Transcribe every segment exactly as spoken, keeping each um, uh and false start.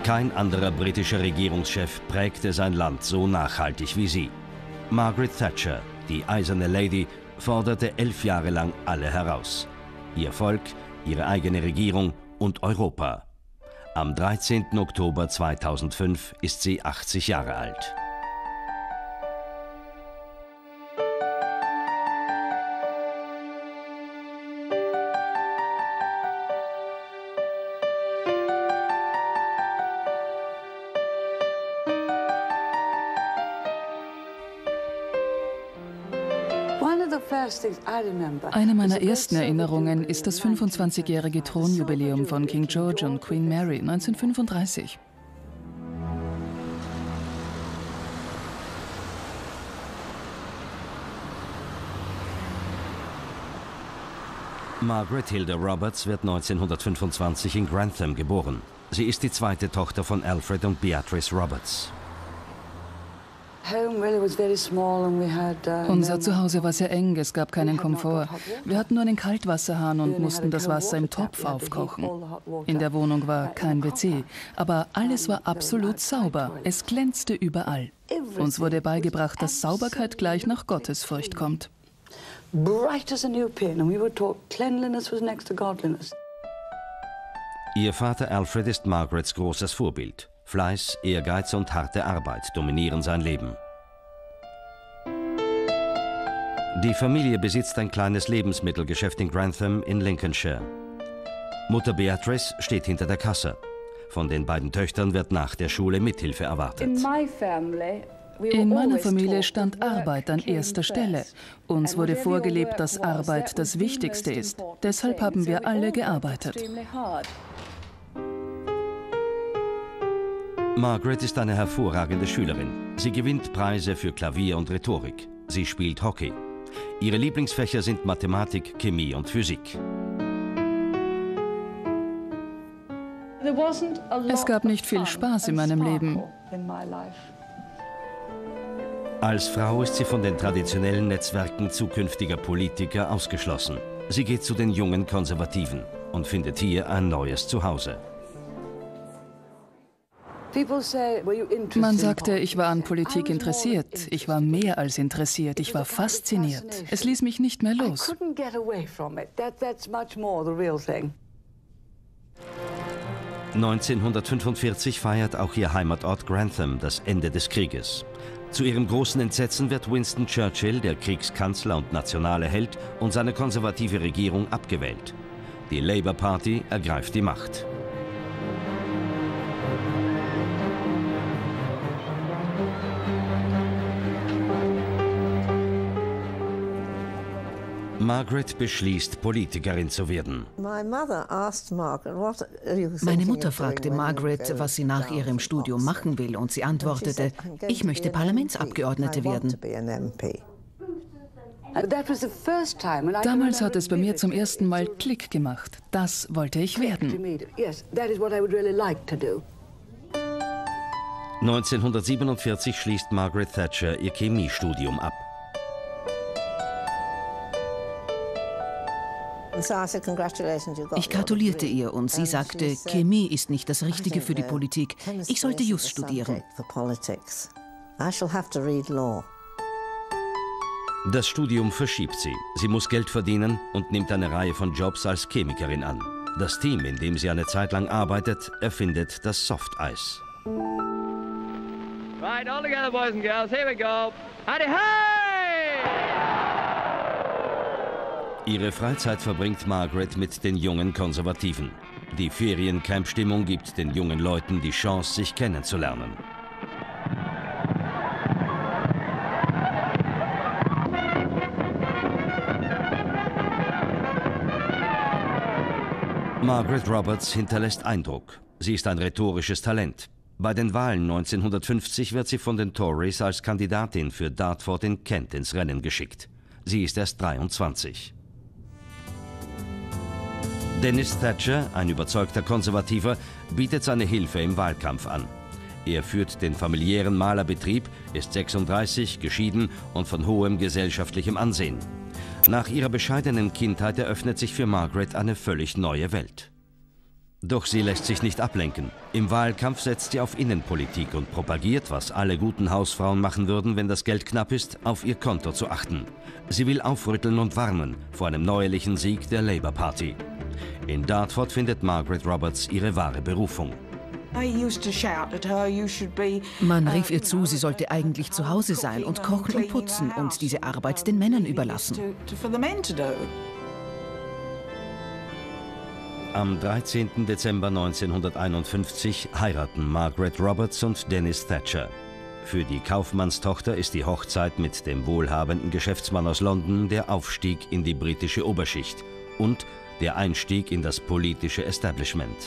Kein anderer britischer Regierungschef prägte sein Land so nachhaltig wie sie. Margaret Thatcher, die eiserne Lady, forderte elf Jahre lang alle heraus. Ihr Volk, ihre eigene Regierung und Europa. Am dreizehnten Oktober zweitausendfünf ist sie achtzig Jahre alt. Eine meiner ersten Erinnerungen ist das fünfundzwanzigjährige Thronjubiläum von King George und Queen Mary neunzehnhundertfünfunddreißig. Margaret Hilda Roberts wird neunzehnhundertfünfundzwanzig in Grantham geboren. Sie ist die zweite Tochter von Alfred und Beatrice Roberts. Unser Zuhause war sehr eng, es gab keinen Komfort. Wir hatten nur einen Kaltwasserhahn und mussten das Wasser im Topf aufkochen. In der Wohnung war kein W C, aber alles war absolut sauber. Es glänzte überall. Uns wurde beigebracht, dass Sauberkeit gleich nach Gottesfurcht kommt. Ihr Vater Alfred ist Margarets großes Vorbild. Fleiß, Ehrgeiz und harte Arbeit dominieren sein Leben. Die Familie besitzt ein kleines Lebensmittelgeschäft in Grantham in Lincolnshire. Mutter Beatrice steht hinter der Kasse. Von den beiden Töchtern wird nach der Schule Mithilfe erwartet. In meiner Familie stand Arbeit an erster Stelle. Uns wurde vorgelebt, dass Arbeit das Wichtigste ist. Deshalb haben wir alle gearbeitet. Margaret ist eine hervorragende Schülerin. Sie gewinnt Preise für Klavier und Rhetorik. Sie spielt Hockey. Ihre Lieblingsfächer sind Mathematik, Chemie und Physik. Es gab nicht viel Spaß in meinem Leben. Als Frau ist sie von den traditionellen Netzwerken zukünftiger Politiker ausgeschlossen. Sie geht zu den jungen Konservativen und findet hier ein neues Zuhause. Man sagte, ich war an Politik interessiert. Ich war mehr als interessiert. Ich war fasziniert. Es ließ mich nicht mehr los. neunzehnhundertfünfundvierzig feiert auch ihr Heimatort Grantham das Ende des Krieges. Zu ihrem großen Entsetzen wird Winston Churchill, der Kriegskanzler und nationale Held, und seine konservative Regierung abgewählt. Die Labour Party ergreift die Macht. Margaret beschließt, Politikerin zu werden. Meine Mutter fragte Margaret, was sie nach ihrem Studium machen will, und sie antwortete, ich möchte Parlamentsabgeordnete werden. Damals hat es bei mir zum ersten Mal Klick gemacht. Das wollte ich werden. neunzehnhundertsiebenundvierzig schließt Margaret Thatcher ihr Chemiestudium ab. Ich gratulierte ihr und sie sagte, Chemie ist nicht das Richtige für die Politik. Ich sollte Jus studieren. Das Studium verschiebt sie. Sie muss Geld verdienen und nimmt eine Reihe von Jobs als Chemikerin an. Das Team, in dem sie eine Zeit lang arbeitet, erfindet das Softeis. Right, all together, boys and girls. Here we go. Howdy, hey! Ihre Freizeit verbringt Margaret mit den jungen Konservativen. Die Feriencamp-Stimmung gibt den jungen Leuten die Chance, sich kennenzulernen. Margaret Roberts hinterlässt Eindruck. Sie ist ein rhetorisches Talent. Bei den Wahlen neunzehnhundertfünfzig wird sie von den Tories als Kandidatin für Dartford in Kent ins Rennen geschickt. Sie ist erst dreiundzwanzig. Dennis Thatcher, ein überzeugter Konservativer, bietet seine Hilfe im Wahlkampf an. Er führt den familiären Malerbetrieb, ist sechsunddreißig, geschieden und von hohem gesellschaftlichem Ansehen. Nach ihrer bescheidenen Kindheit eröffnet sich für Margaret eine völlig neue Welt. Doch sie lässt sich nicht ablenken. Im Wahlkampf setzt sie auf Innenpolitik und propagiert, was alle guten Hausfrauen machen würden, wenn das Geld knapp ist, auf ihr Konto zu achten. Sie will aufrütteln und warnen vor einem neuerlichen Sieg der Labour Party. In Dartford findet Margaret Roberts ihre wahre Berufung. Man rief ihr zu, sie sollte eigentlich zu Hause sein und kochen und putzen und diese Arbeit den Männern überlassen. Am dreizehnten Dezember neunzehnhunderteinundfünfzig heiraten Margaret Roberts und Dennis Thatcher. Für die Kaufmannstochter ist die Hochzeit mit dem wohlhabenden Geschäftsmann aus London der Aufstieg in die britische Oberschicht und der Einstieg in das politische Establishment.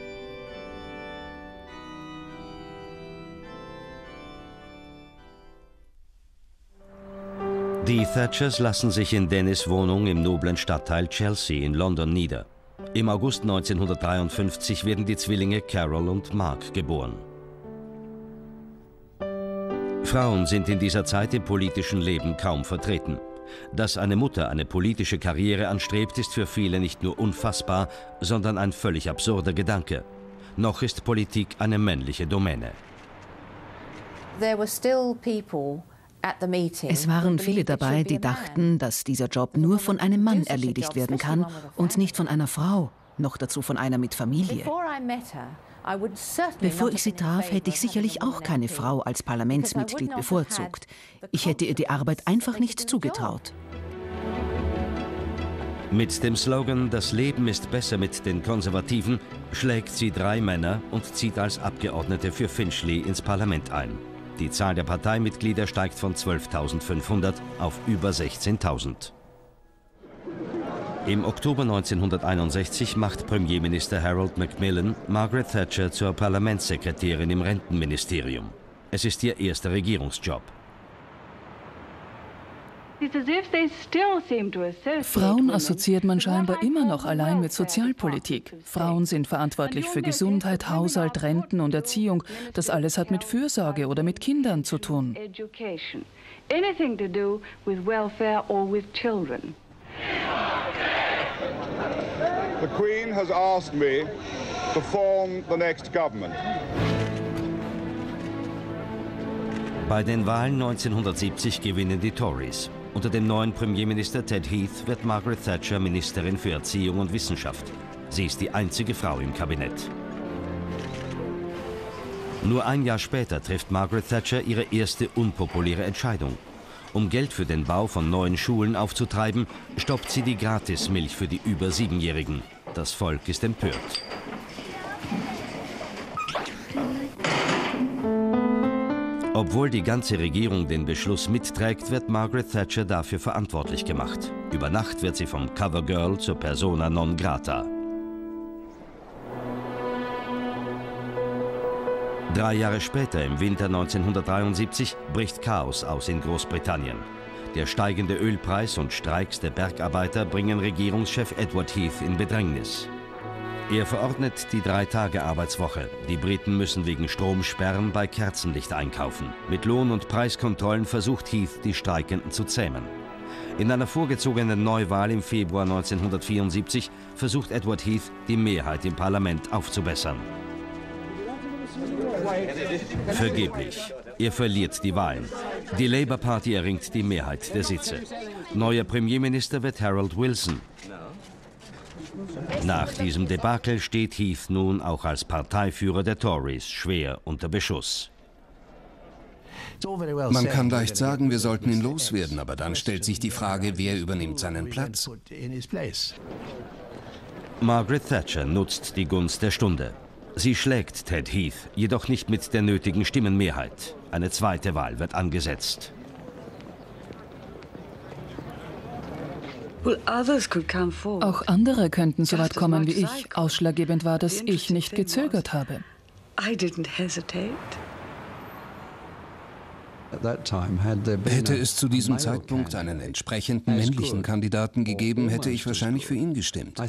Die Thatchers lassen sich in Dennis' Wohnung im noblen Stadtteil Chelsea in London nieder. Im August neunzehnhundertdreiundfünfzig werden die Zwillinge Carol und Mark geboren. Frauen sind in dieser Zeit im politischen Leben kaum vertreten. Dass eine Mutter eine politische Karriere anstrebt, ist für viele nicht nur unfassbar, sondern ein völlig absurder Gedanke. Noch ist Politik eine männliche Domäne. Es waren viele dabei, die dachten, dass dieser Job nur von einem Mann erledigt werden kann und nicht von einer Frau, noch dazu von einer mit Familie. Bevor ich sie traf, hätte ich sicherlich auch keine Frau als Parlamentsmitglied bevorzugt. Ich hätte ihr die Arbeit einfach nicht zugetraut. Mit dem Slogan „Das Leben ist besser mit den Konservativen“ schlägt sie drei Männer und zieht als Abgeordnete für Finchley ins Parlament ein. Die Zahl der Parteimitglieder steigt von zwölftausendfünfhundert auf über sechzehntausend. Im Oktober neunzehnhunderteinundsechzig macht Premierminister Harold Macmillan Margaret Thatcher zur Parlamentssekretärin im Rentenministerium. Es ist ihr erster Regierungsjob. Frauen assoziiert man scheinbar immer noch allein mit Sozialpolitik. Frauen sind verantwortlich für Gesundheit, Haushalt, Renten und Erziehung. Das alles hat mit Fürsorge oder mit Kindern zu tun. The Queen has asked me to form the next government. Bei den Wahlen neunzehnhundertsiebzig gewinnen die Tories. Unter dem neuen Premierminister Ted Heath wird Margaret Thatcher Ministerin für Erziehung und Wissenschaft. Sie ist die einzige Frau im Kabinett. Nur ein Jahr später trifft Margaret Thatcher ihre erste unpopuläre Entscheidung. Um Geld für den Bau von neuen Schulen aufzutreiben, stoppt sie die Gratismilch für die über Siebenjährigen. Das Volk ist empört. Obwohl die ganze Regierung den Beschluss mitträgt, wird Margaret Thatcher dafür verantwortlich gemacht. Über Nacht wird sie vom Covergirl zur Persona non grata. Drei Jahre später, im Winter neunzehnhundertdreiundsiebzig, bricht Chaos aus in Großbritannien. Der steigende Ölpreis und Streiks der Bergarbeiter bringen Regierungschef Edward Heath in Bedrängnis. Er verordnet die Drei-Tage-Arbeitswoche. Die Briten müssen wegen Stromsperren bei Kerzenlicht einkaufen. Mit Lohn- und Preiskontrollen versucht Heath, die Streikenden zu zähmen. In einer vorgezogenen Neuwahl im Februar neunzehnhundertvierundsiebzig versucht Edward Heath, die Mehrheit im Parlament aufzubessern. Vergeblich. Er verliert die Wahlen. Die Labour Party erringt die Mehrheit der Sitze. Neuer Premierminister wird Harold Wilson. Nach diesem Debakel steht Heath nun auch als Parteiführer der Tories schwer unter Beschuss. Man kann leicht sagen, wir sollten ihn loswerden, aber dann stellt sich die Frage, wer übernimmt seinen Platz? Margaret Thatcher nutzt die Gunst der Stunde. Sie schlägt Ted Heath, jedoch nicht mit der nötigen Stimmenmehrheit. Eine zweite Wahl wird angesetzt. Auch andere könnten so weit kommen wie ich. Ausschlaggebend war, dass ich nicht gezögert habe. Hätte es zu diesem Zeitpunkt einen entsprechenden männlichen Kandidaten gegeben, hätte ich wahrscheinlich für ihn gestimmt.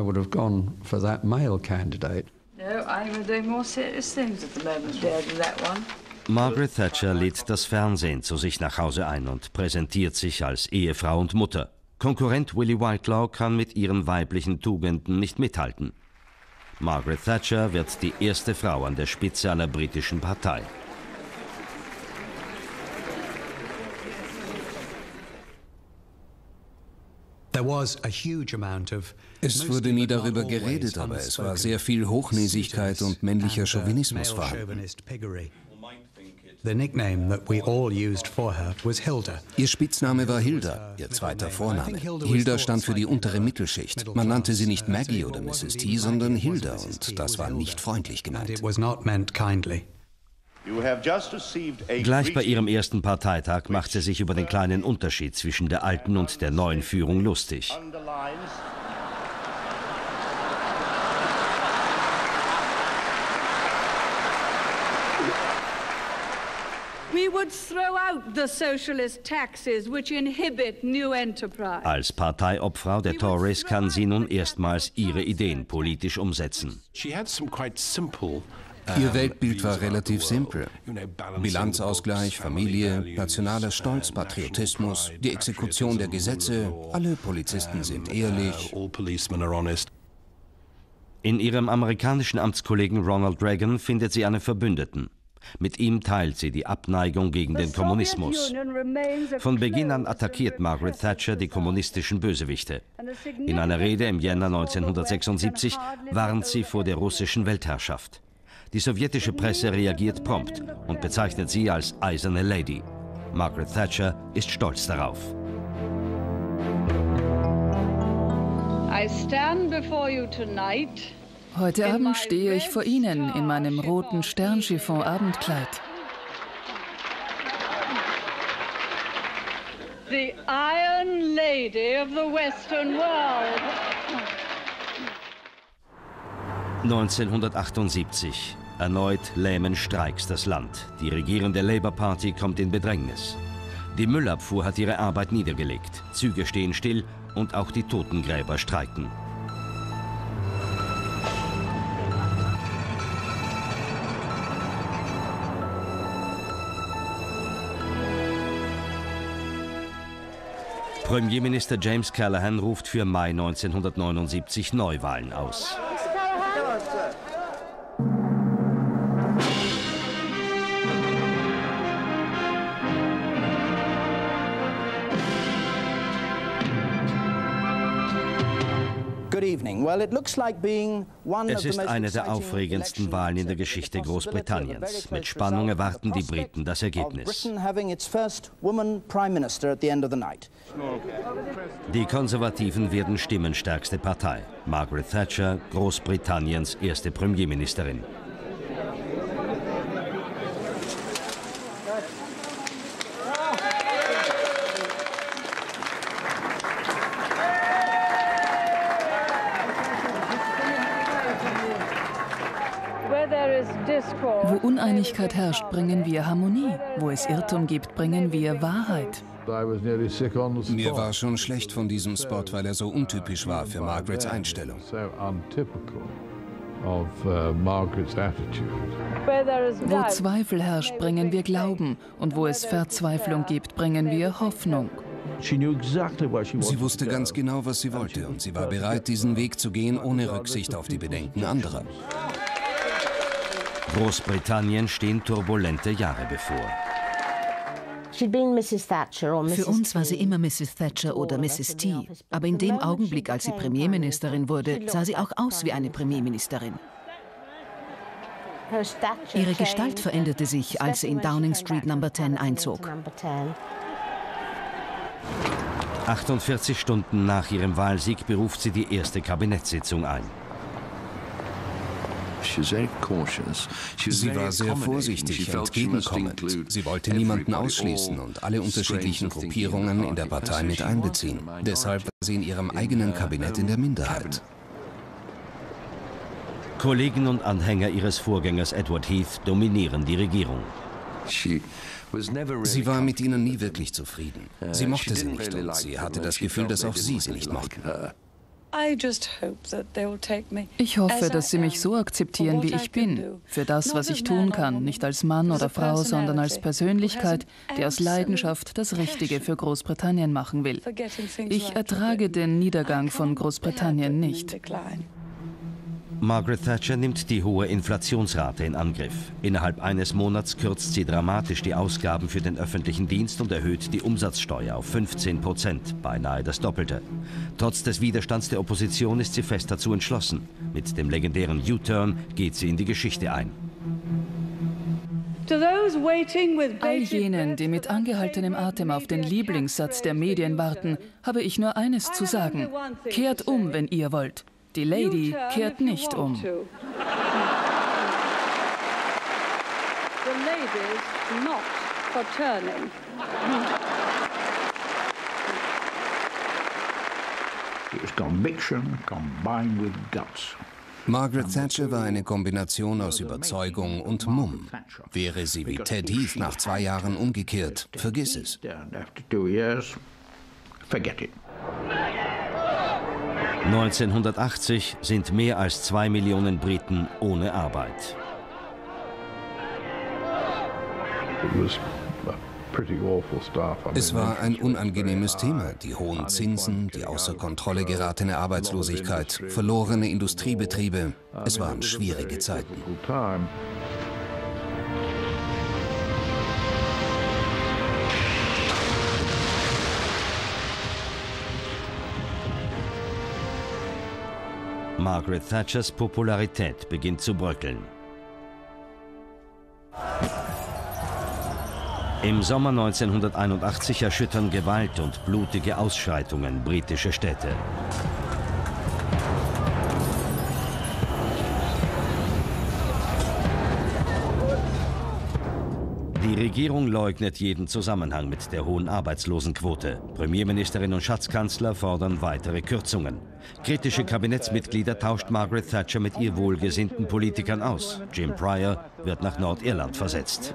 Margaret Thatcher lädt das Fernsehen zu sich nach Hause ein und präsentiert sich als Ehefrau und Mutter. Konkurrent Willie Whitelaw kann mit ihren weiblichen Tugenden nicht mithalten. Margaret Thatcher wird die erste Frau an der Spitze einer britischen Partei. Es wurde nie darüber geredet, aber es war sehr viel Hochnäsigkeit und männlicher Chauvinismus vorhanden. Ihr Spitzname war Hilda, ihr zweiter Vorname. Hilda stand für die untere Mittelschicht. Man nannte sie nicht Maggie oder Misses T, sondern Hilda, und das war nicht freundlich gemeint. Gleich bei ihrem ersten Parteitag macht sie sich über den kleinen Unterschied zwischen der alten und der neuen Führung lustig. Als Parteiobfrau der Tories kann sie nun erstmals ihre Ideen politisch umsetzen. Ihr Weltbild war relativ simpel. Bilanzausgleich, Familie, nationaler Stolz, Patriotismus, die Exekution der Gesetze, alle Polizisten sind ehrlich. In ihrem amerikanischen Amtskollegen Ronald Reagan findet sie einen Verbündeten. Mit ihm teilt sie die Abneigung gegen den Kommunismus. Von Beginn an attackiert Margaret Thatcher die kommunistischen Bösewichte. In einer Rede im Jänner neunzehnhundertsechsundsiebzig warnt sie vor der russischen Weltherrschaft. Die sowjetische Presse reagiert prompt und bezeichnet sie als Eiserne Lady. Margaret Thatcher ist stolz darauf. I stand before you tonight. Heute Abend stehe ich vor Ihnen in meinem roten Sternchiffon-Abendkleid. The Iron Lady of the Western World. neunzehnhundertachtundsiebzig. Erneut lähmen Streiks das Land. Die regierende Labour Party kommt in Bedrängnis. Die Müllabfuhr hat ihre Arbeit niedergelegt. Züge stehen still und auch die Totengräber streiken. Premierminister James Callaghan ruft für Mai neunzehnhundertneunundsiebzig Neuwahlen aus. Es ist eine der aufregendsten Wahlen in der Geschichte Großbritanniens. Mit Spannung erwarten die Briten das Ergebnis. Die Konservativen werden stimmenstärkste Partei. Margaret Thatcher, Großbritanniens erste Premierministerin. Wo Uneinigkeit herrscht, bringen wir Harmonie. Wo es Irrtum gibt, bringen wir Wahrheit. Mir war schon schlecht von diesem Spot, weil er so untypisch war für Margarets Einstellung. Wo Zweifel herrscht, bringen wir Glauben. Und wo es Verzweiflung gibt, bringen wir Hoffnung. Sie wusste ganz genau, was sie wollte, und sie war bereit, diesen Weg zu gehen, ohne Rücksicht auf die Bedenken anderer. Großbritannien stehen turbulente Jahre bevor. Für uns war sie immer Misses Thatcher oder Misses T. Aber in dem Augenblick, als sie Premierministerin wurde, sah sie auch aus wie eine Premierministerin. Ihre Gestalt veränderte sich, als sie in Downing Street Number zehn einzog. achtundvierzig Stunden nach ihrem Wahlsieg beruft sie die erste Kabinettssitzung ein. Sie war sehr vorsichtig, entgegenkommend. Sie wollte niemanden ausschließen und alle unterschiedlichen Gruppierungen in der Partei mit einbeziehen. Deshalb war sie in ihrem eigenen Kabinett in der Minderheit. Kollegen und Anhänger ihres Vorgängers Edward Heath dominieren die Regierung. Sie war mit ihnen nie wirklich zufrieden. Sie mochte sie nicht und sie hatte das Gefühl, dass auch sie sie nicht mochten. Ich hoffe, dass sie mich so akzeptieren, wie ich bin. Für das, was ich tun kann. Nicht als Mann oder Frau, sondern als Persönlichkeit, die aus Leidenschaft das Richtige für Großbritannien machen will. Ich ertrage den Niedergang von Großbritannien nicht. Margaret Thatcher nimmt die hohe Inflationsrate in Angriff. Innerhalb eines Monats kürzt sie dramatisch die Ausgaben für den öffentlichen Dienst und erhöht die Umsatzsteuer auf fünfzehn Prozent, beinahe das Doppelte. Trotz des Widerstands der Opposition ist sie fest dazu entschlossen. Mit dem legendären U-Turn geht sie in die Geschichte ein. All jenen, die mit angehaltenem Atem auf den Lieblingssatz der Medien warten, habe ich nur eines zu sagen. Kehrt um, wenn ihr wollt. Die Lady kehrt nicht um. The lady's not for turning. It was conviction combined with guts. Margaret Thatcher war eine Kombination aus Überzeugung und Mumm. Wäre sie wie Ted Heath nach zwei Jahren umgekehrt, vergiss es. neunzehnhundertachtzig sind mehr als zwei Millionen Briten ohne Arbeit. Es war ein unangenehmes Thema, die hohen Zinsen, die außer Kontrolle geratene Arbeitslosigkeit, verlorene Industriebetriebe. Es waren schwierige Zeiten. Margaret Thatchers Popularität beginnt zu bröckeln. Im Sommer neunzehnhunderteinundachtzig erschüttern Gewalt und blutige Ausschreitungen britische Städte. Die Regierung leugnet jeden Zusammenhang mit der hohen Arbeitslosenquote. Premierministerin und Schatzkanzler fordern weitere Kürzungen. Kritische Kabinettsmitglieder tauscht Margaret Thatcher mit ihr wohlgesinnten Politikern aus. Jim Pryor wird nach Nordirland versetzt.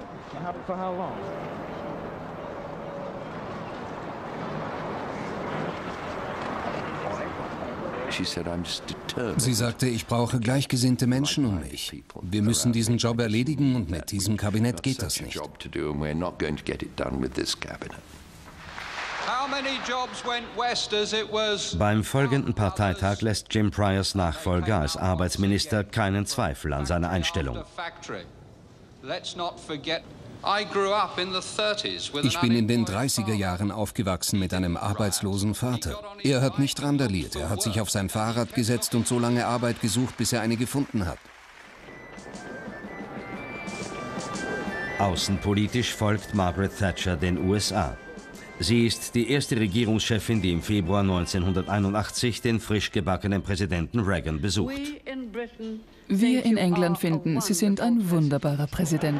Sie sagte, ich brauche gleichgesinnte Menschen um mich. Wir müssen diesen Job erledigen und mit diesem Kabinett geht das nicht. Beim folgenden Parteitag lässt Jim Pryors Nachfolger als Arbeitsminister keinen Zweifel an seiner Einstellung. Ich bin in den dreißiger Jahren aufgewachsen mit einem arbeitslosen Vater. Er hat nicht randaliert, er hat sich auf sein Fahrrad gesetzt und so lange Arbeit gesucht, bis er eine gefunden hat. Außenpolitisch folgt Margaret Thatcher den U S A. Sie ist die erste Regierungschefin, die im Februar neunzehnhunderteinundachtzig den frisch gebackenen Präsidenten Reagan besucht. Wir in England finden, Sie sind ein wunderbarer Präsident.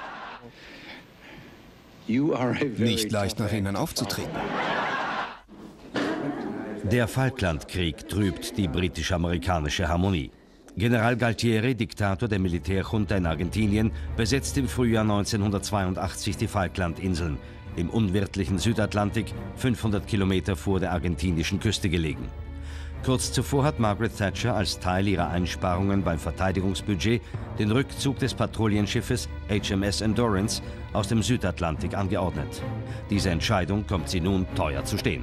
Nicht leicht nach ihnen aufzutreten. Der Falklandkrieg trübt die britisch-amerikanische Harmonie. General Galtieri, Diktator der Militärjunta in Argentinien, besetzt im Frühjahr neunzehnhundertzweiundachtzig die Falklandinseln, im unwirtlichen Südatlantik, fünfhundert Kilometer vor der argentinischen Küste gelegen. Kurz zuvor hat Margaret Thatcher als Teil ihrer Einsparungen beim Verteidigungsbudget den Rückzug des Patrouillenschiffes H M S Endurance aus dem Südatlantik angeordnet. Diese Entscheidung kommt sie nun teuer zu stehen.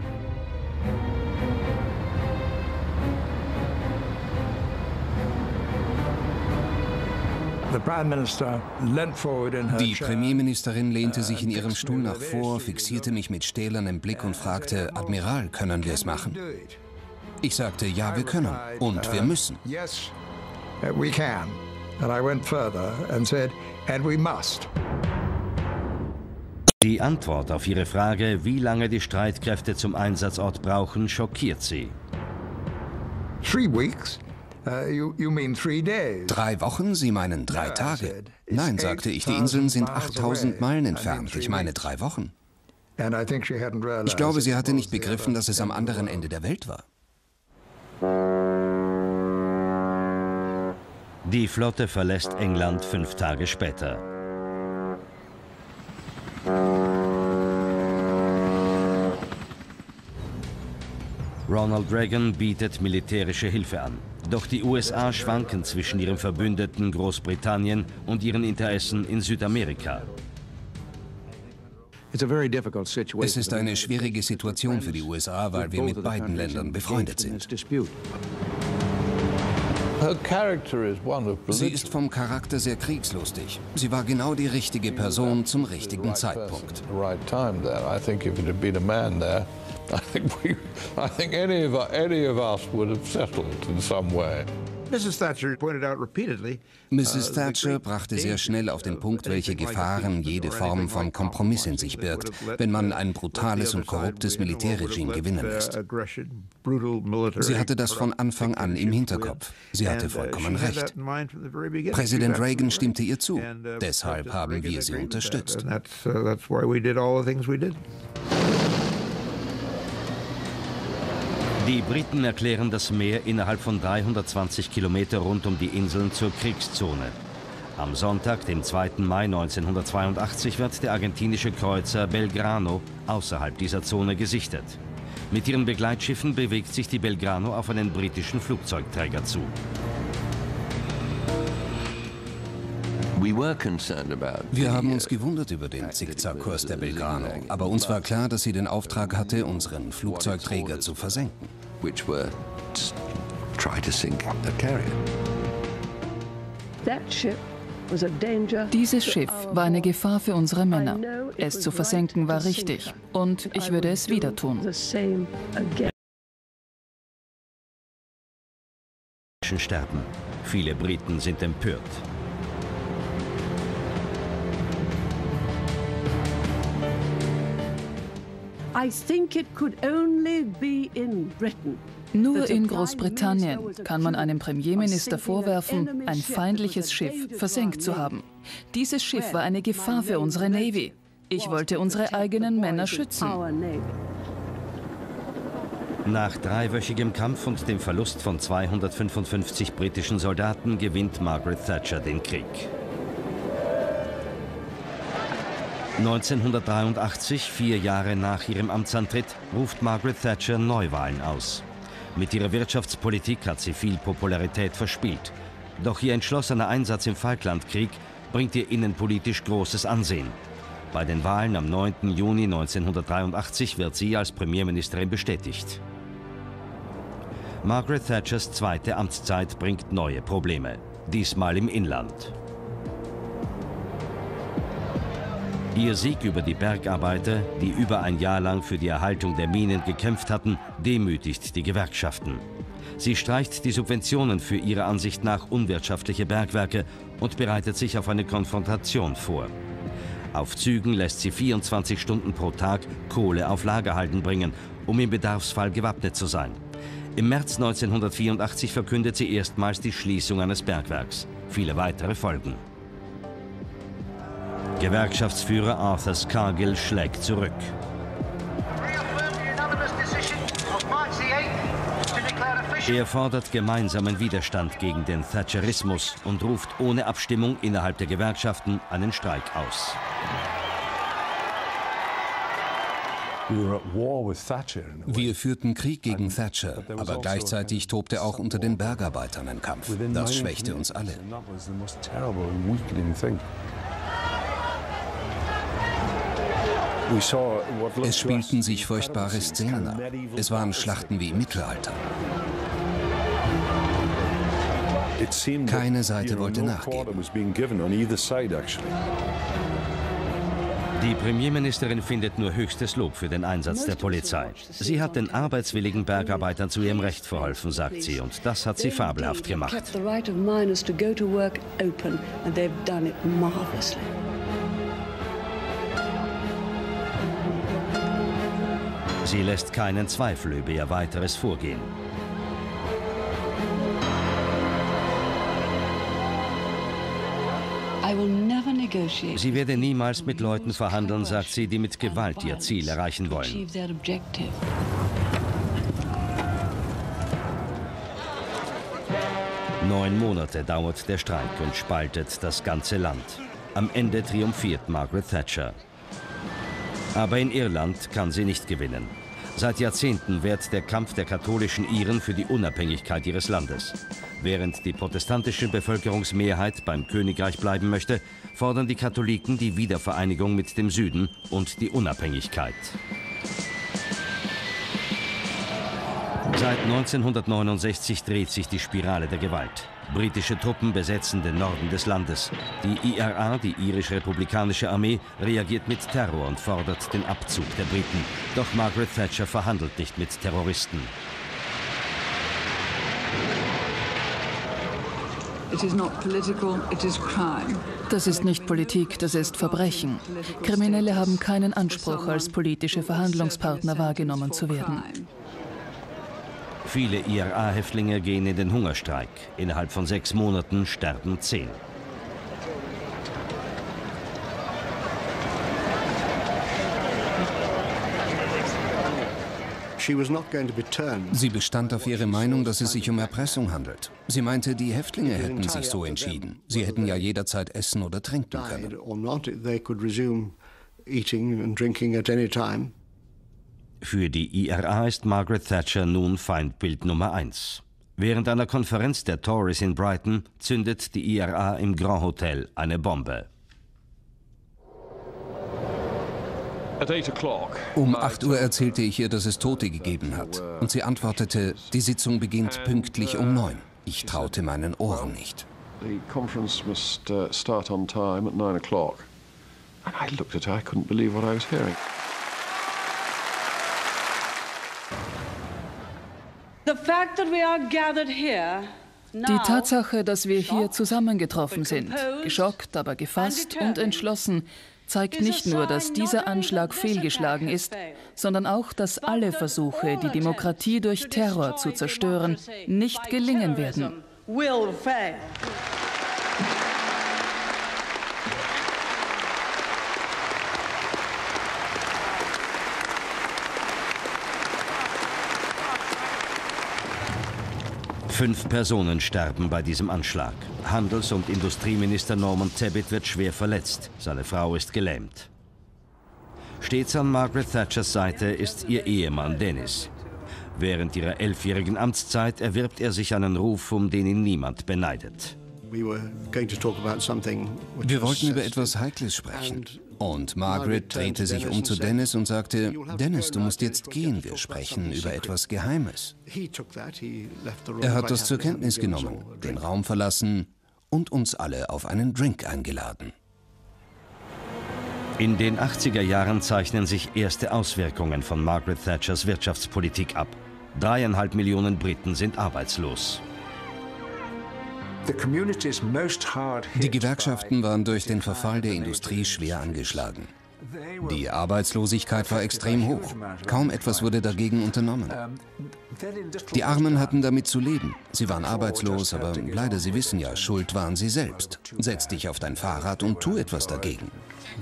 Die Premierministerin lehnte sich in ihrem Stuhl nach vor, fixierte mich mit stählernem Blick und fragte, Admiral, können wir es machen? Ich sagte, ja, wir können und wir müssen. Die Antwort auf ihre Frage, wie lange die Streitkräfte zum Einsatzort brauchen, schockiert sie. Drei Wochen? Sie meinen drei Tage? Nein, sagte ich, die Inseln sind achttausend Meilen entfernt. Ich meine drei Wochen. Ich glaube, sie hatte nicht begriffen, dass es am anderen Ende der Welt war. Die Flotte verlässt England fünf Tage später. Ronald Reagan bietet militärische Hilfe an. Doch die U S A schwanken zwischen ihrem Verbündeten Großbritannien und ihren Interessen in Südamerika. Es ist eine schwierige Situation für die U S A, weil wir mit beiden Ländern befreundet sind. Sie ist vom Charakter sehr kriegslustig. Sie war genau die richtige Person zum richtigen Zeitpunkt. Misses Thatcher brachte sehr schnell auf den Punkt, welche Gefahren jede Form von Kompromiss in sich birgt, wenn man ein brutales und korruptes Militärregime gewinnen lässt. Sie hatte das von Anfang an im Hinterkopf. Sie hatte vollkommen recht. Präsident Reagan stimmte ihr zu. Deshalb haben wir sie unterstützt. Die Briten erklären das Meer innerhalb von dreihundertzwanzig Kilometer rund um die Inseln zur Kriegszone. Am Sonntag, dem zweiten Mai neunzehnhundertzweiundachtzig, wird der argentinische Kreuzer Belgrano außerhalb dieser Zone gesichtet. Mit ihren Begleitschiffen bewegt sich die Belgrano auf einen britischen Flugzeugträger zu. Wir haben uns gewundert über den Zickzackkurs der Belgrano, aber uns war klar, dass sie den Auftrag hatte, unseren Flugzeugträger zu versenken. Dieses Schiff war eine Gefahr für unsere Männer. Es zu versenken war richtig und ich würde es wieder tun. Menschen sterben. Viele Briten sind empört. Nur in Großbritannien kann man einem Premierminister vorwerfen, ein feindliches Schiff versenkt zu haben. Dieses Schiff war eine Gefahr für unsere Navy. Ich wollte unsere eigenen Männer schützen. Nach dreiwöchigem Kampf und dem Verlust von zweihundertfünfundfünfzig britischen Soldaten gewinnt Margaret Thatcher den Krieg. neunzehnhundertdreiundachtzig, vier Jahre nach ihrem Amtsantritt, ruft Margaret Thatcher Neuwahlen aus. Mit ihrer Wirtschaftspolitik hat sie viel Popularität verspielt. Doch ihr entschlossener Einsatz im Falklandkrieg bringt ihr innenpolitisch großes Ansehen. Bei den Wahlen am neunten Juni neunzehnhundertdreiundachtzig wird sie als Premierministerin bestätigt. Margaret Thatchers zweite Amtszeit bringt neue Probleme, diesmal im Inland. Ihr Sieg über die Bergarbeiter, die über ein Jahr lang für die Erhaltung der Minen gekämpft hatten, demütigt die Gewerkschaften. Sie streicht die Subventionen für ihrer Ansicht nach unwirtschaftliche Bergwerke und bereitet sich auf eine Konfrontation vor. Auf Zügen lässt sie vierundzwanzig Stunden pro Tag Kohle auf Lagerhalden bringen, um im Bedarfsfall gewappnet zu sein. Im März neunzehnhundertvierundachtzig verkündet sie erstmals die Schließung eines Bergwerks. Viele weitere folgen. Gewerkschaftsführer Arthur Scargill schlägt zurück. Er fordert gemeinsamen Widerstand gegen den Thatcherismus und ruft ohne Abstimmung innerhalb der Gewerkschaften einen Streik aus. Wir führten Krieg gegen Thatcher, aber gleichzeitig tobte auch unter den Bergarbeitern ein Kampf. Das schwächte uns alle. Es spielten sich furchtbare Szenen ab. Es waren Schlachten wie im Mittelalter. Keine Seite wollte nachgeben. Die Premierministerin findet nur höchstes Lob für den Einsatz der Polizei. Sie hat den arbeitswilligen Bergarbeitern zu ihrem Recht verholfen, sagt sie, und das hat sie fabelhaft gemacht. Sie lässt keinen Zweifel über ihr weiteres Vorgehen. Sie werde niemals mit Leuten verhandeln, sagt sie, die mit Gewalt ihr Ziel erreichen wollen. Neun Monate dauert der Streik und spaltet das ganze Land. Am Ende triumphiert Margaret Thatcher. Aber in Irland kann sie nicht gewinnen. Seit Jahrzehnten währt der Kampf der katholischen Iren für die Unabhängigkeit ihres Landes. Während die protestantische Bevölkerungsmehrheit beim Königreich bleiben möchte, fordern die Katholiken die Wiedervereinigung mit dem Süden und die Unabhängigkeit. Seit neunzehnhundertneunundsechzig dreht sich die Spirale der Gewalt. Britische Truppen besetzen den Norden des Landes. Die I R A, die irisch-republikanische Armee, reagiert mit Terror und fordert den Abzug der Briten. Doch Margaret Thatcher verhandelt nicht mit Terroristen. Das ist nicht Politik, das ist Verbrechen. Kriminelle haben keinen Anspruch, als politische Verhandlungspartner wahrgenommen zu werden. Viele I R A-Häftlinge gehen in den Hungerstreik. Innerhalb von sechs Monaten sterben zehn. Sie bestand auf ihre Meinung, dass es sich um Erpressung handelt. Sie meinte, die Häftlinge hätten sich so entschieden. Sie hätten ja jederzeit essen oder trinken können. Für die I R A ist Margaret Thatcher nun Feindbild Nummer eins. Während einer Konferenz der Tories in Brighton zündet die I R A im Grand Hotel eine Bombe. Um acht Uhr erzählte ich ihr, dass es Tote gegeben hat. Und sie antwortete, die Sitzung beginnt pünktlich um neun. Ich traute meinen Ohren nicht. The conference must uh, start on time at nine o'clock. And I looked at her, I couldn't believe what I was hearing. The fact that we are gathered here Die Tatsache, dass wir hier zusammengetroffen sind, geschockt, aber gefasst und entschlossen, zeigt nicht nur, dass dieser Anschlag fehlgeschlagen ist, sondern auch, dass alle Versuche, die Demokratie durch Terror zu zerstören, nicht gelingen werden. Fünf Personen sterben bei diesem Anschlag. Handels- und Industrieminister Norman Tebbit wird schwer verletzt. Seine Frau ist gelähmt. Stets an Margaret Thatchers Seite ist ihr Ehemann Dennis. Während ihrer elfjährigen Amtszeit erwirbt er sich einen Ruf, um den ihn niemand beneidet. Wir wollten über etwas Heikles sprechen. Und Margaret drehte sich um zu Dennis und sagte, Dennis, du musst jetzt gehen, wir sprechen über etwas Geheimes. Er hat das zur Kenntnis genommen, den Raum verlassen und uns alle auf einen Drink eingeladen. In den achtziger Jahren zeichnen sich erste Auswirkungen von Margaret Thatchers Wirtschaftspolitik ab. Dreieinhalb Millionen Briten sind arbeitslos. Die Gewerkschaften waren durch den Verfall der Industrie schwer angeschlagen. Die Arbeitslosigkeit war extrem hoch. Kaum etwas wurde dagegen unternommen. Die Armen hatten damit zu leben. Sie waren arbeitslos, aber leider, Sie wissen ja, schuld waren sie selbst. Setz dich auf dein Fahrrad und tu etwas dagegen.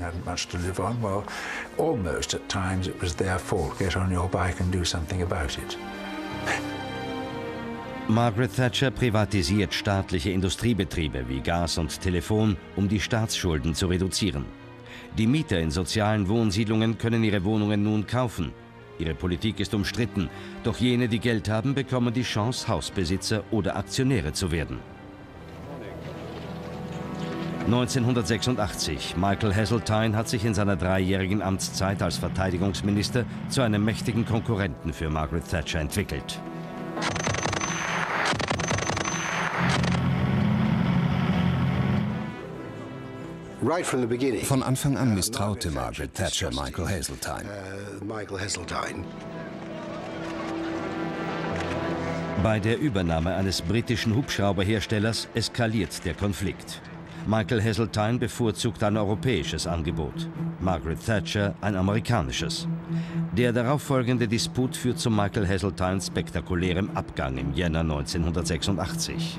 Margaret Thatcher privatisiert staatliche Industriebetriebe wie Gas und Telefon, um die Staatsschulden zu reduzieren. Die Mieter in sozialen Wohnsiedlungen können ihre Wohnungen nun kaufen. Ihre Politik ist umstritten, doch jene, die Geld haben, bekommen die Chance, Hausbesitzer oder Aktionäre zu werden. neunzehnhundertsechsundachtzig. Michael Heseltine hat sich in seiner dreijährigen Amtszeit als Verteidigungsminister zu einem mächtigen Konkurrenten für Margaret Thatcher entwickelt. Von Anfang an misstraute Margaret Thatcher Michael Heseltine. Bei der Übernahme eines britischen Hubschrauberherstellers eskaliert der Konflikt. Michael Heseltine bevorzugt ein europäisches Angebot, Margaret Thatcher ein amerikanisches. Der darauffolgende Disput führt zu Michael Heseltines spektakulärem Abgang im Jänner neunzehnhundertsechsundachtzig.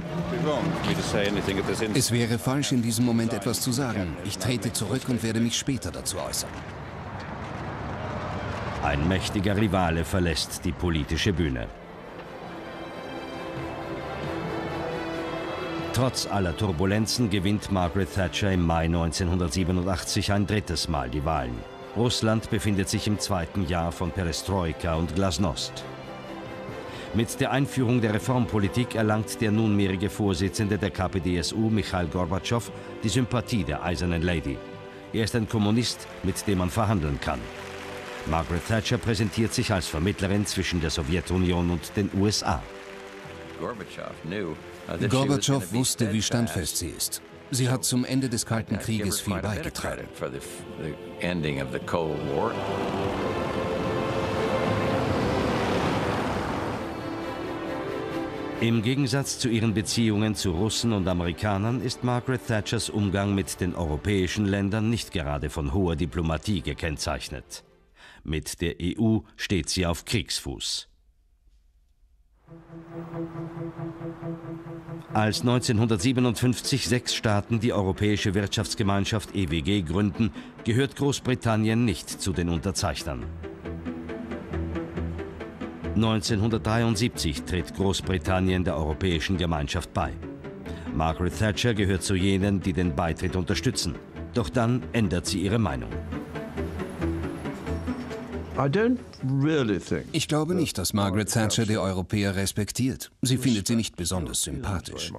Es wäre falsch, in diesem Moment etwas zu sagen. Ich trete zurück und werde mich später dazu äußern. Ein mächtiger Rivale verlässt die politische Bühne. Trotz aller Turbulenzen gewinnt Margaret Thatcher im Mai neunzehnhundertsiebenundachtzig ein drittes Mal die Wahlen. Russland befindet sich im zweiten Jahr von Perestroika und Glasnost. Mit der Einführung der Reformpolitik erlangt der nunmehrige Vorsitzende der K P D S U, Michail Gorbatschow, die Sympathie der Eisernen Lady. Er ist ein Kommunist, mit dem man verhandeln kann. Margaret Thatcher präsentiert sich als Vermittlerin zwischen der Sowjetunion und den U S A. Gorbatschow wusste, wie standfest sie ist. Sie hat zum Ende des Kalten Krieges viel beigetragen. Im Gegensatz zu ihren Beziehungen zu Russen und Amerikanern ist Margaret Thatchers Umgang mit den europäischen Ländern nicht gerade von hoher Diplomatie gekennzeichnet. Mit der E U steht sie auf Kriegsfuß. Als neunzehnhundertsiebenundfünfzig sechs Staaten die Europäische Wirtschaftsgemeinschaft E W G gründen, gehört Großbritannien nicht zu den Unterzeichnern. neunzehnhundertdreiundsiebzig tritt Großbritannien der Europäischen Gemeinschaft bei. Margaret Thatcher gehört zu jenen, die den Beitritt unterstützen. Doch dann ändert sie ihre Meinung. Ich glaube nicht, dass Margaret Thatcher die Europäer respektiert. Sie findet sie nicht besonders sympathisch.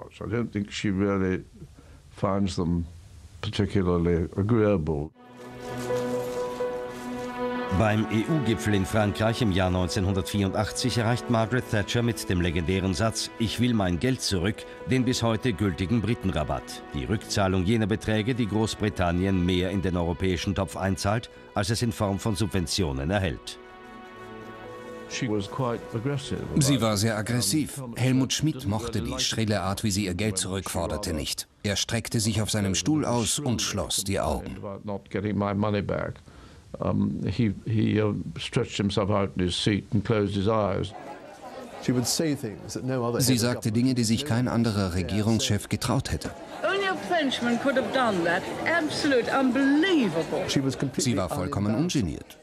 Beim E U-Gipfel in Frankreich im Jahr neunzehnhundertvierundachtzig erreicht Margaret Thatcher mit dem legendären Satz „Ich will mein Geld zurück" den bis heute gültigen Britenrabatt, die Rückzahlung jener Beträge, die Großbritannien mehr in den europäischen Topf einzahlt, als es in Form von Subventionen erhält. Sie war sehr aggressiv. Helmut Schmidt mochte die schrille Art, wie sie ihr Geld zurückforderte, nicht. Er streckte sich auf seinem Stuhl aus und schloss die Augen. Um, he he uh, stretched himself out in his seat and closed his eyes. Sie sagte Dinge, die sich kein anderer Regierungschef getraut hätte. Sie war vollkommen ungeniert.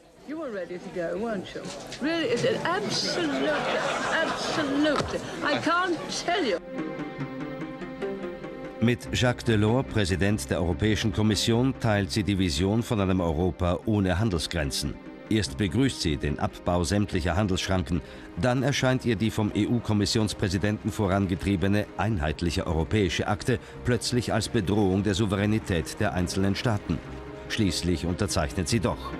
Mit Jacques Delors, Präsident der Europäischen Kommission, teilt sie die Vision von einem Europa ohne Handelsgrenzen. Erst begrüßt sie den Abbau sämtlicher Handelsschranken, dann erscheint ihr die vom E U-Kommissionspräsidenten vorangetriebene einheitliche europäische Akte plötzlich als Bedrohung der Souveränität der einzelnen Staaten. Schließlich unterzeichnet sie doch.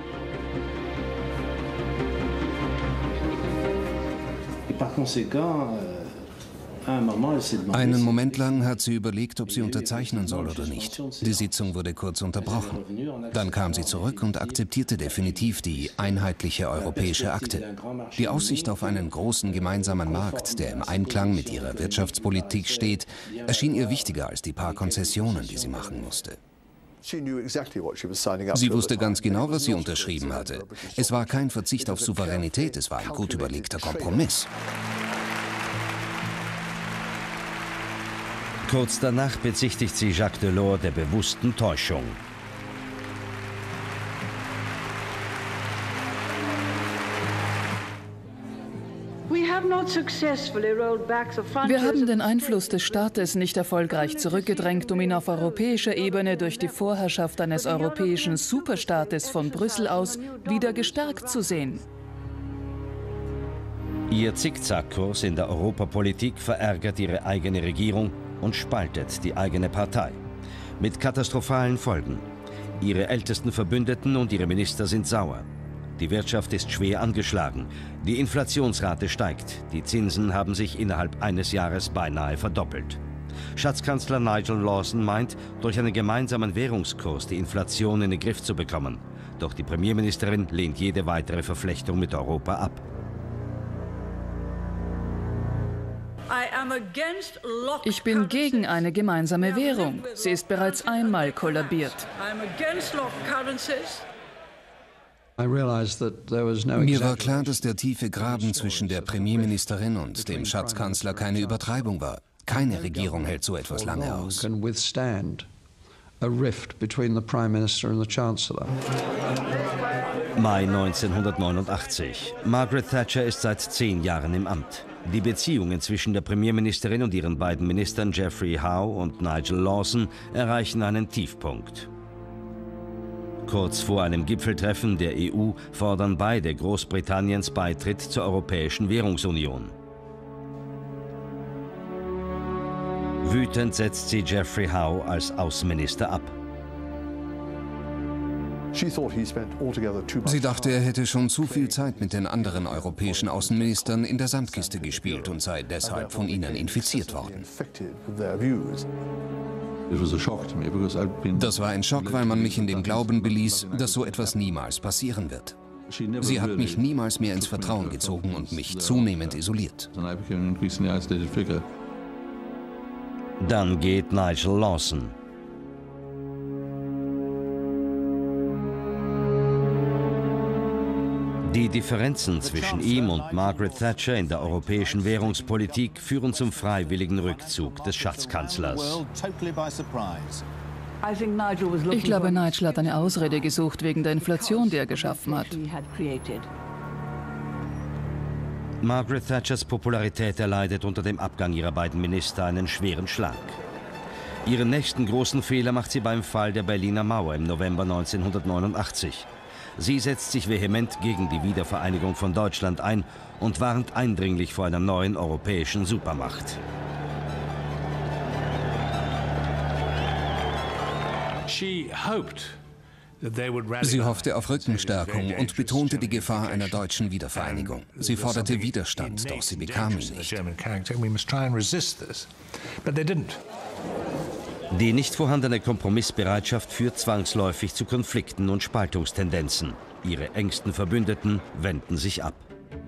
Einen Moment lang hat sie überlegt, ob sie unterzeichnen soll oder nicht. Die Sitzung wurde kurz unterbrochen. Dann kam sie zurück und akzeptierte definitiv die einheitliche europäische Akte. Die Aussicht auf einen großen gemeinsamen Markt, der im Einklang mit ihrer Wirtschaftspolitik steht, erschien ihr wichtiger als die paar Konzessionen, die sie machen musste. Sie wusste ganz genau, was sie unterschrieben hatte. Es war kein Verzicht auf Souveränität, es war ein gut überlegter Kompromiss. Kurz danach bezichtigt sie Jacques Delors der bewussten Täuschung. Wir haben den Einfluss des Staates nicht erfolgreich zurückgedrängt, um ihn auf europäischer Ebene durch die Vorherrschaft eines europäischen Superstaates von Brüssel aus wieder gestärkt zu sehen. Ihr Zickzackkurs in der Europapolitik verärgert ihre eigene Regierung und spaltet die eigene Partei. Mit katastrophalen Folgen. Ihre ältesten Verbündeten und ihre Minister sind sauer. Die Wirtschaft ist schwer angeschlagen. Die Inflationsrate steigt. Die Zinsen haben sich innerhalb eines Jahres beinahe verdoppelt. Schatzkanzler Nigel Lawson meint, durch einen gemeinsamen Währungskurs die Inflation in den Griff zu bekommen. Doch die Premierministerin lehnt jede weitere Verflechtung mit Europa ab. Ich bin gegen eine gemeinsame Währung. Sie ist bereits einmal kollabiert. Mir war klar, dass der tiefe Graben zwischen der Premierministerin und dem Schatzkanzler keine Übertreibung war. Keine Regierung hält so etwas lange aus. Mai neunzehnhundertneunundachtzig. Margaret Thatcher ist seit zehn Jahren im Amt. Die Beziehungen zwischen der Premierministerin und ihren beiden Ministern Geoffrey Howe und Nigel Lawson erreichen einen Tiefpunkt. Kurz vor einem Gipfeltreffen der E U fordern beide Großbritanniens Beitritt zur Europäischen Währungsunion. Wütend setzt sie Geoffrey Howe als Außenminister ab. Sie dachte, er hätte schon zu viel Zeit mit den anderen europäischen Außenministern in der Sandkiste gespielt und sei deshalb von ihnen infiziert worden. Das war ein Schock, weil man mich in dem Glauben beließ, dass so etwas niemals passieren wird. Sie hat mich niemals mehr ins Vertrauen gezogen und mich zunehmend isoliert. Dann geht Nigel Lawson. Die Differenzen zwischen ihm und Margaret Thatcher in der europäischen Währungspolitik führen zum freiwilligen Rückzug des Schatzkanzlers. Ich glaube, Nigel hat eine Ausrede gesucht wegen der Inflation, die er geschaffen hat. Margaret Thatchers Popularität erleidet unter dem Abgang ihrer beiden Minister einen schweren Schlag. Ihren nächsten großen Fehler macht sie beim Fall der Berliner Mauer im November neunzehnhundertneunundachtzig. Sie setzt sich vehement gegen die Wiedervereinigung von Deutschland ein und warnt eindringlich vor einer neuen europäischen Supermacht. Sie hoffte auf Rückenstärkung und betonte die Gefahr einer deutschen Wiedervereinigung. Sie forderte Widerstand, doch sie bekam ihn nicht. Die nicht vorhandene Kompromissbereitschaft führt zwangsläufig zu Konflikten und Spaltungstendenzen. Ihre engsten Verbündeten wenden sich ab.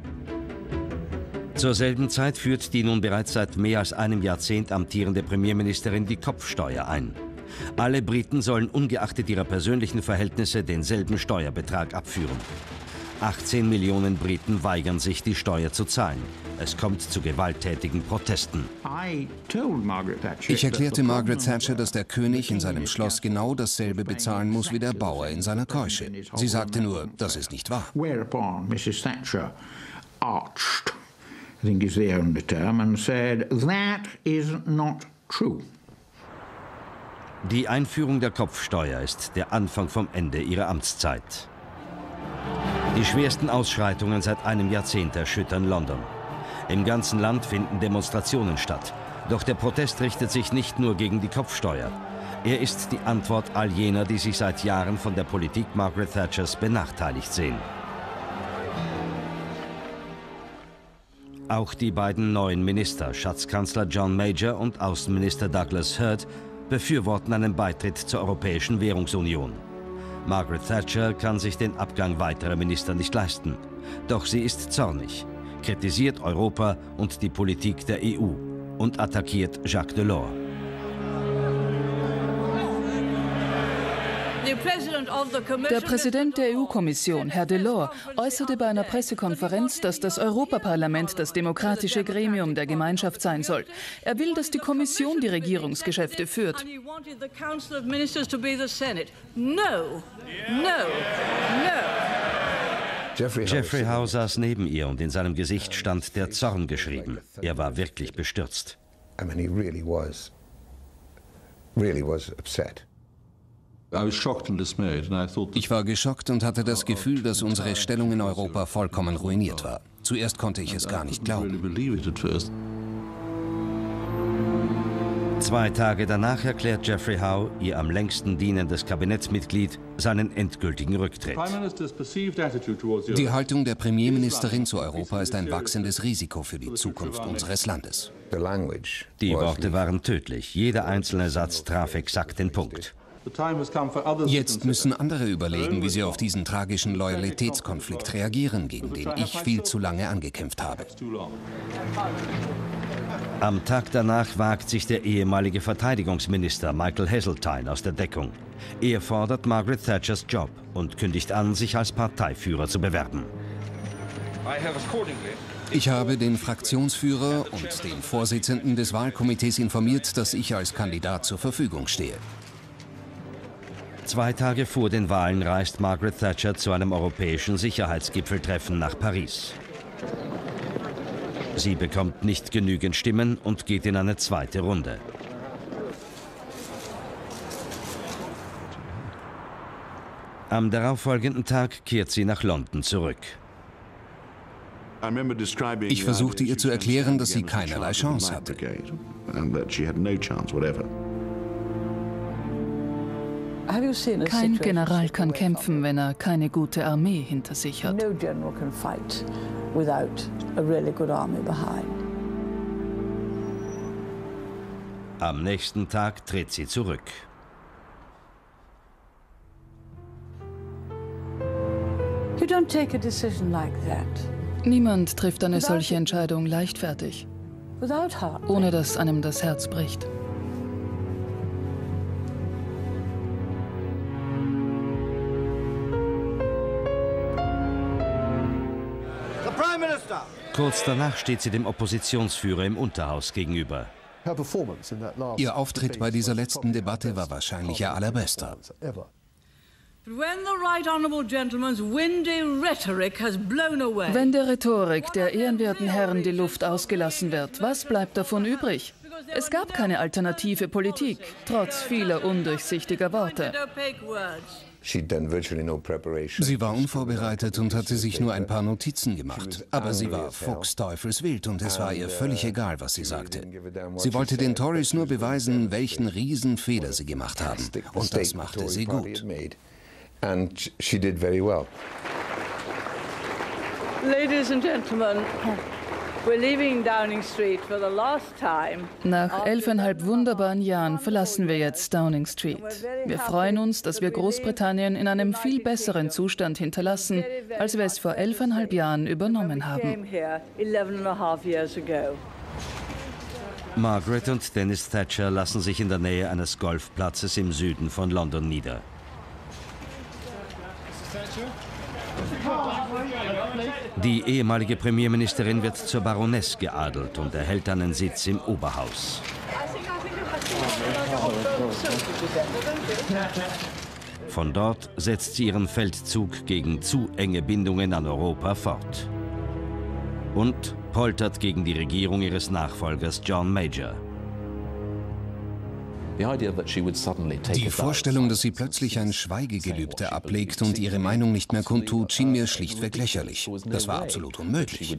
Zur selben Zeit führt die nun bereits seit mehr als einem Jahrzehnt amtierende Premierministerin die Kopfsteuer ein. Alle Briten sollen ungeachtet ihrer persönlichen Verhältnisse denselben Steuerbetrag abführen. achtzehn Millionen Briten weigern sich, die Steuer zu zahlen. Es kommt zu gewalttätigen Protesten. Ich erklärte Margaret Thatcher, dass der König in seinem Schloss genau dasselbe bezahlen muss wie der Bauer in seiner Keusche. Sie sagte nur, das ist nicht wahr. Whereupon Missus Thatcher arched, I think is the only term, and said, that is not true. Die Einführung der Kopfsteuer ist der Anfang vom Ende ihrer Amtszeit. Die schwersten Ausschreitungen seit einem Jahrzehnt erschüttern London. Im ganzen Land finden Demonstrationen statt. Doch der Protest richtet sich nicht nur gegen die Kopfsteuer. Er ist die Antwort all jener, die sich seit Jahren von der Politik Margaret Thatchers benachteiligt sehen. Auch die beiden neuen Minister, Schatzkanzler John Major und Außenminister Douglas Hurd, befürworten einen Beitritt zur Europäischen Währungsunion. Margaret Thatcher kann sich den Abgang weiterer Minister nicht leisten. Doch sie ist zornig, kritisiert Europa und die Politik der E U und attackiert Jacques Delors. Der Präsident der E U-Kommission, Herr Delors, äußerte bei einer Pressekonferenz, dass das Europaparlament das demokratische Gremium der Gemeinschaft sein soll. Er will, dass die Kommission die Regierungsgeschäfte führt. Geoffrey Howe saß neben ihr und in seinem Gesicht stand der Zorn geschrieben. Er war wirklich bestürzt. Ich war geschockt und hatte das Gefühl, dass unsere Stellung in Europa vollkommen ruiniert war. Zuerst konnte ich es gar nicht glauben. Zwei Tage danach erklärt Geoffrey Howe, ihr am längsten dienendes Kabinettsmitglied, seinen endgültigen Rücktritt. Die Haltung der Premierministerin zu Europa ist ein wachsendes Risiko für die Zukunft unseres Landes. Die Worte waren tödlich. Jeder einzelne Satz traf exakt den Punkt. Jetzt müssen andere überlegen, wie sie auf diesen tragischen Loyalitätskonflikt reagieren, gegen den ich viel zu lange angekämpft habe. Am Tag danach wagt sich der ehemalige Verteidigungsminister Michael Heseltine aus der Deckung. Er fordert Margaret Thatchers Job und kündigt an, sich als Parteiführer zu bewerben. Ich habe den Fraktionsführer und den Vorsitzenden des Wahlkomitees informiert, dass ich als Kandidat zur Verfügung stehe. Zwei Tage vor den Wahlen reist Margaret Thatcher zu einem europäischen Sicherheitsgipfeltreffen nach Paris. Sie bekommt nicht genügend Stimmen und geht in eine zweite Runde. Am darauffolgenden Tag kehrt sie nach London zurück. Ich versuchte ihr zu erklären, dass sie keinerlei Chance hatte. Kein General kann kämpfen, wenn er keine gute Armee hinter sich hat. Am nächsten Tag tritt sie zurück. Niemand trifft eine solche Entscheidung leichtfertig, ohne dass einem das Herz bricht. Kurz danach steht sie dem Oppositionsführer im Unterhaus gegenüber. Ihr Auftritt bei dieser letzten Debatte war wahrscheinlich ihr allerbester. Wenn der Rhetorik der ehrenwerten Herren die Luft ausgelassen wird, was bleibt davon übrig? Es gab keine alternative Politik, trotz vieler undurchsichtiger Worte. Sie war unvorbereitet und hatte sich nur ein paar Notizen gemacht. Aber sie war fuchsteufelswild und es war ihr völlig egal, was sie sagte. Sie wollte den Tories nur beweisen, welchen Riesenfehler sie gemacht haben. Und das machte sie gut. Ladies and gentlemen, we're leaving Downing Street for the last time. Nach elfeinhalb wunderbaren Jahren verlassen wir jetzt Downing Street. Wir freuen uns, dass wir Großbritannien in einem viel besseren Zustand hinterlassen, als wir es vor elfeinhalb Jahren übernommen haben. Margaret und Dennis Thatcher lassen sich in der Nähe eines Golfplatzes im Süden von London nieder. Die ehemalige Premierministerin wird zur Baroness geadelt und erhält einen Sitz im Oberhaus. Von dort setzt sie ihren Feldzug gegen zu enge Bindungen an Europa fort. Und poltert gegen die Regierung ihres Nachfolgers John Major. Die Vorstellung, dass sie plötzlich ein Schweigegelübde ablegt und ihre Meinung nicht mehr kundtut, schien mir schlichtweg lächerlich. Das war absolut unmöglich.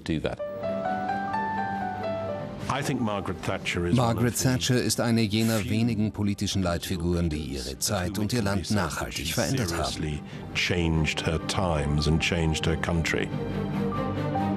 Margaret Thatcher ist eine jener wenigen politischen Leitfiguren, die ihre Zeit und ihr Land nachhaltig verändert haben.